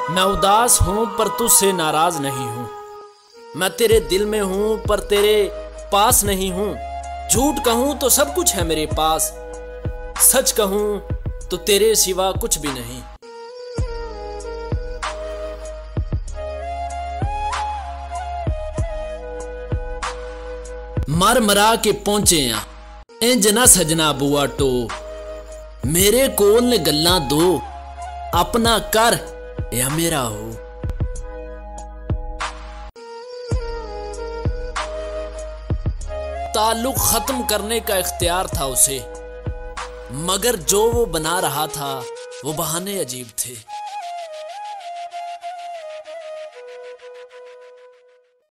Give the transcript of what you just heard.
मैं उदास हूं पर तुझसे नाराज नहीं हूं। मैं तेरे दिल में हूं पर तेरे पास नहीं हूं। झूठ कहूं तो सब कुछ है मेरे पास, सच कहूं तो तेरे सिवा कुछ भी नहीं। मर मरा के पहुंचे आ इंज ना सजना बुआ टो। मेरे कोल ने गल्लां दो, अपना कर या मेरा हो। ताल्लुक खत्म करने का इख्तियार था उसे, मगर जो वो बना रहा था वो बहाने अजीब थे।